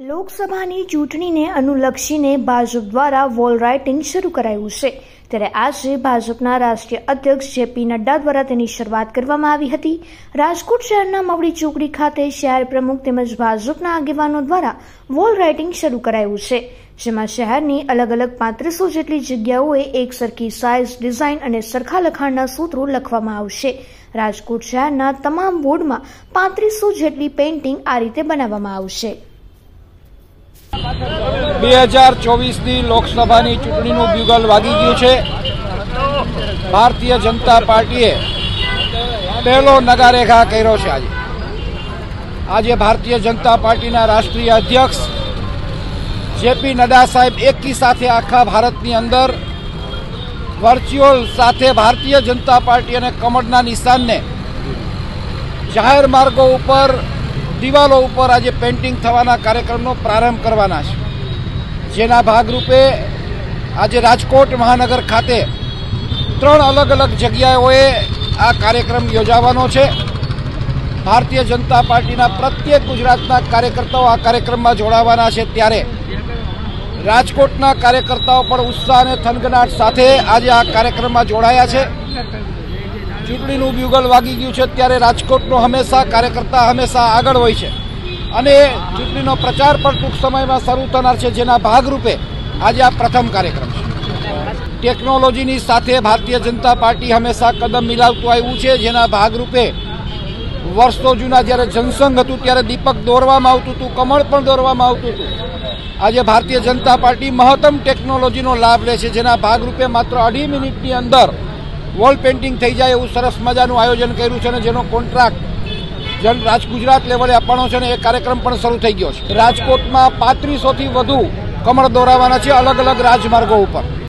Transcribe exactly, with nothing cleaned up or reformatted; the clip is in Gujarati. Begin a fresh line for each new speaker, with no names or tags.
લોકસભાની ચૂંટણીને અનુલક્ષીને ભાજપ દ્વારા વોલ રાઇટિંગ શરૂ કરાયું છે ત્યારે આજે ભાજપના રાષ્ટ્રીય અધ્યક્ષ જેપી નડ્ડા દ્વારા તેની શરૂઆત કરવામાં આવી હતી। રાજકોટ શહેરના મવડી ચોકડી ખાતે શહેર પ્રમુખ તેમજ ભાજપના આગેવાનો દ્વારા વોલ રાઇટિંગ શરૂ કરાયું છે, જેમાં શહેરની અલગ અલગ પાંત્રીસો જેટલી જગ્યાઓએ એક સરખી સાઇઝ, ડિઝાઇન અને સરખા લખાણના સૂત્રો લખવામાં આવશે। રાજકોટ શહેરના તમામ બોર્ડમાં પાંત્રીસો જેટલી પેઇન્ટિંગ આ રીતે બનાવવામાં આવશે।
બે હજાર ચોવીસની લોકસભાની ચૂંટણીનું બ્યુગલ વાગી ગયું છે। ભારતીય જનતા પાર્ટીએ પહેલો નગારે ઘા કર્યો છે। આજે આજે ભારતીય જનતા પાર્ટીના રાષ્ટ્રીય અધ્યક્ષ જેપી નડ્ડા સાહેબ એકી સાથે આખા ભારતની અંદર વર્ચ્યુઅલ સાથે ભારતીય જનતા પાર્ટી અને કમળના નિશાનને જાહેર માર્ગો ઉપર, દિવાલો ઉપર આજે પેઇન્ટિંગ થવાના કાર્યક્રમનો પ્રારંભ કરવાના છે, જેના ભાગરૂપે આજે રાજકોટ મહાનગર ખાતે ત્રણ અલગ અલગ જગ્યાઓએ આ કાર્યક્રમ યોજાવાનો છે। ભારતીય જનતા પાર્ટીના પ્રત્યેક ગુજરાતના કાર્યકર્તાઓ આ કાર્યક્રમમાં જોડાવાના છે, ત્યારે રાજકોટના કાર્યકર્તાઓ પણ ઉત્સાહ અને થનગનાટ સાથે આજે આ કાર્યક્રમમાં જોડાયા છે। ચૂંટણીનું બ્યુગલ વાગી ગયું છે ત્યારે રાજકોટનો હંમેશા કાર્યકર્તા હંમેશા આગળ હોય છે અને ચૂંટણીનો પ્રચાર પણ ટૂંક સમયમાં શરૂ થનાર છે, જેના ભાગરૂપે આજે આ પ્રથમ કાર્યક્રમ છે। ટેકનોલોજીની સાથે ભારતીય જનતા પાર્ટી હંમેશા કદમ મિલાવતું આવ્યું છે, જેના ભાગરૂપે વર્ષો જૂના જ્યારે જનસંઘ હતું ત્યારે દીપક દોરવામાં આવતું હતું, કમળ પણ દોરવામાં આવતું હતું। આજે ભારતીય જનતા પાર્ટી મહત્તમ ટેકનોલોજીનો લાભ લે છે, જેના ભાગરૂપે માત્ર અઢી મિનિટની અંદર વોલ પેઇન્ટિંગ થઈ જાય એવું સરસ મજાનું આયોજન કર્યું છે અને જેનો કોન્ટ્રાક્ટ જન રાજ ગુજરાત લેવલે આપવાનો છે અને એ કાર્યક્રમ પણ શરૂ થઈ ગયો છે। રાજકોટમાં પાંત્રીસોથી વધુ કમળ દોરાવાના છે અલગ અલગ રાજમાર્ગો ઉપર।